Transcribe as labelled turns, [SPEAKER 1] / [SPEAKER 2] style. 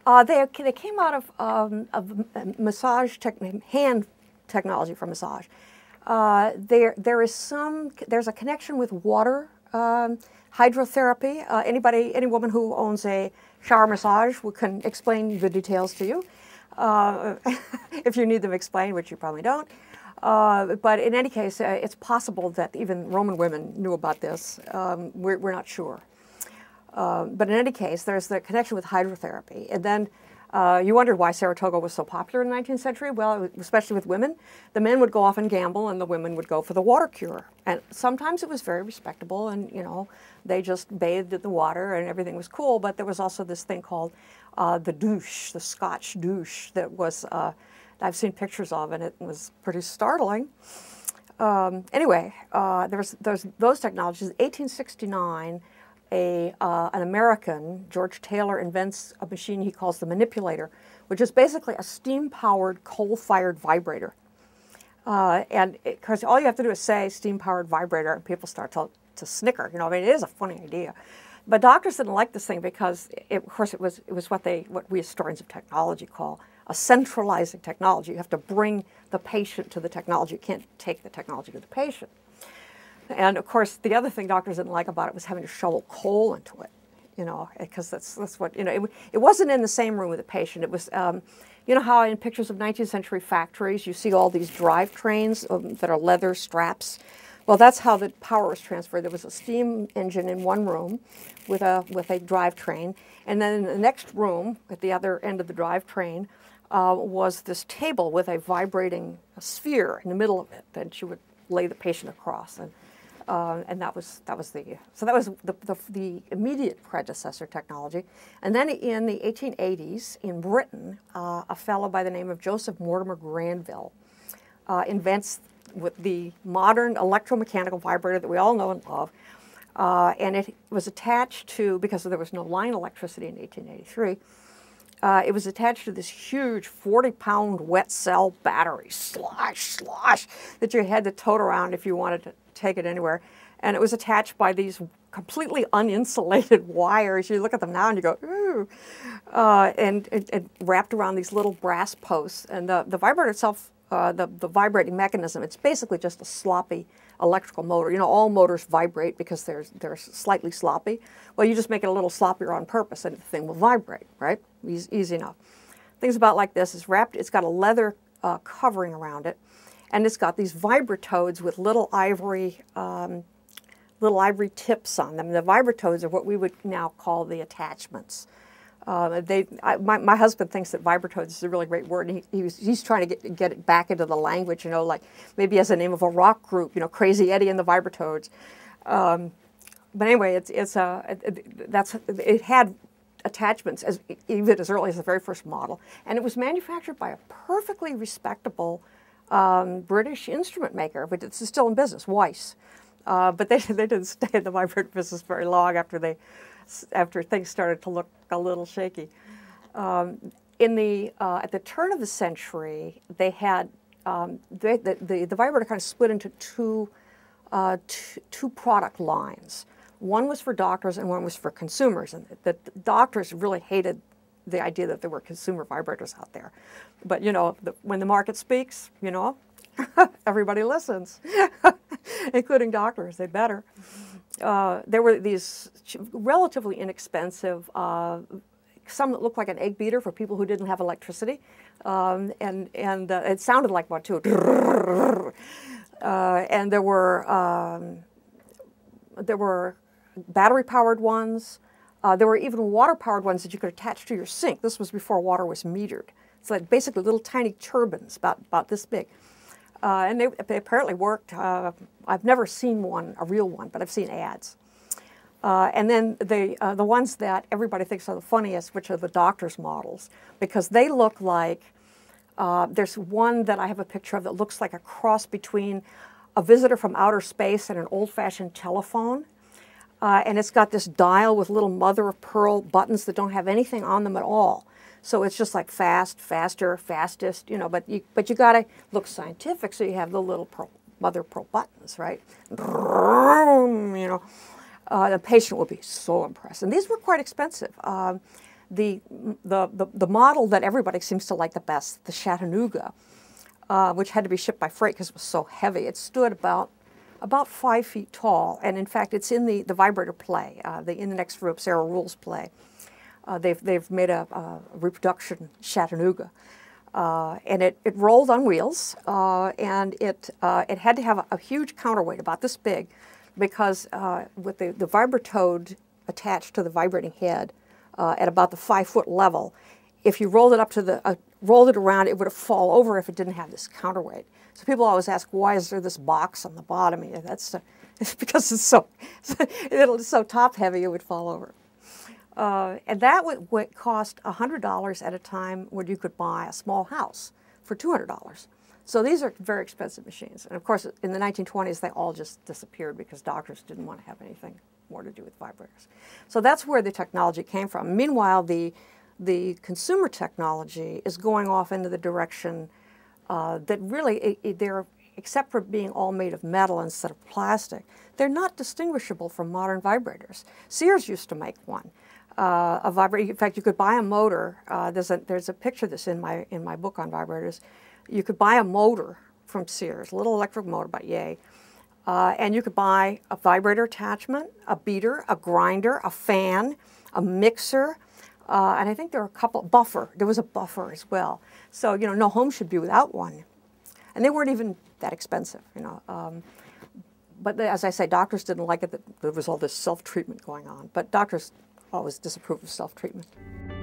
[SPEAKER 1] They came out of massage hand technology for massage. There's a connection with water hydrotherapy. Any woman who owns a shower massage can explain the details to you if you need them explained, which you probably don't. But in any case, it's possible that even Roman women knew about this. We're not sure. But in any case, there's the connection with hydrotherapy. And then you wondered why Saratoga was so popular in the 19th century. Well, especially with women. The men would go off and gamble, and the women would go for the water cure. And sometimes it was very respectable, and they just bathed in the water, and everything was cool. But there was also this thing called the douche, the Scotch douche, that was. I've seen pictures of it, and it was pretty startling. Anyway, there's those technologies. In 1869, an American, George Taylor, invents a machine he calls the manipulator, which is basically a steam-powered, coal-fired vibrator. And because all you have to do is say steam-powered vibrator, and people start to snicker. I mean, it is a funny idea. But doctors didn't like this thing because, of course, it was what we historians of technology call a centralizing technology. You have to bring the patient to the technology. You can't take the technology to the patient. And of course, the other thing doctors didn't like about it was having to shovel coal into it, because that's what, it wasn't in the same room with the patient. It was, you know how in pictures of 19th century factories, you see all these drive trains that are leather straps? Well, that's how the power was transferred. There was a steam engine in one room with a drive train, and then in the next room, at the other end of the drive train, was this table with a vibrating sphere in the middle of it that you would lay the patient across, and that was the immediate predecessor technology. And then in the 1880s, in Britain, a fellow by the name of Joseph Mortimer Granville invents with the modern electromechanical vibrator that we all know and love, and it was attached to, because there was no line electricity in 1883. It was attached to this huge 40-pound wet cell battery, slosh, that you had to tote around if you wanted to take it anywhere. And it was attached by these completely uninsulated wires. You look at them now and you go, ooh. And it wrapped around these little brass posts. And the vibrator itself, the vibrating mechanism, it's basically just a sloppy electrical motor. All motors vibrate because they're slightly sloppy. Well, you just make it a little sloppier on purpose and the thing will vibrate, right? Easy enough. Things about like this. It's wrapped, it's got a leather covering around it, and it's got these vibratodes with little ivory tips on them. The vibratodes are what we would now call the attachments. My husband thinks that vibratodes is a really great word, and he's trying to get it back into the language, like maybe as the name of a rock group, Crazy Eddie and the Vibratodes. But anyway, it had attachments even as early as the very first model, and it was manufactured by a perfectly respectable British instrument maker, but it's still in business, Weiss. But they didn't stay in the vibrator business very long after things started to look a little shaky. At the turn of the century, they had the vibrator kind of split into two product lines. One was for doctors and one was for consumers, and the doctors really hated the idea that there were consumer vibrators out there. But when the market speaks, everybody listens, including doctors. They better. There were these relatively inexpensive, some that looked like an egg beater for people who didn't have electricity, and it sounded like one too. And there were battery-powered ones. There were even water-powered ones that you could attach to your sink. This was before water was metered. It's like basically little tiny turbines about this big. And they apparently worked. I've never seen one, a real one, but I've seen ads. And then the ones that everybody thinks are the funniest, which are the doctor's models, because they look like, there's one that I have a picture of that looks like a cross between a visitor from outer space and an old-fashioned telephone. And it's got this dial with little mother-of-pearl buttons that don't have anything on them at all. So it's just like fast, faster, fastest, but you got to look scientific, so you have the little mother-of-pearl buttons, right? The patient will be so impressed. And these were quite expensive. the model that everybody seems to like the best, the Chattanooga, which had to be shipped by freight because it was so heavy. It stood about 5 feet tall, and in fact, it's in the Vibrator play, in the next group, Sarah Rule's play. They've made a reproduction Chattanooga, and it rolled on wheels, and it had to have a huge counterweight, about this big, because with the vibratode attached to the vibrating head at about the 5-foot level, if you rolled it up to rolled it around, it would fall over if it didn't have this counterweight. So people always ask, why is there this box on the bottom? Yeah, it's because it's so top heavy it would fall over. And that would cost $100 at a time when you could buy a small house for $200. So these are very expensive machines. And of course, in the 1920s, they all just disappeared because doctors didn't want to have anything more to do with vibrators. So that's where the technology came from. Meanwhile, the consumer technology is going off into the direction that really, they're, except for being all made of metal instead of plastic, they're not distinguishable from modern vibrators. Sears used to make one. A vibrator. In fact, you could buy a motor. There's a picture of this in my book on vibrators. You could buy a motor from Sears, a little electric motor, but yay. And you could buy a vibrator attachment, a beater, a grinder, a fan, a mixer, and I think there are a couple, buffer. There was a buffer as well. So, you know, no home should be without one. And they weren't even that expensive, you know. But as I say, doctors didn't like it, that there was all this self-treatment going on. But doctors always disapprove of self-treatment.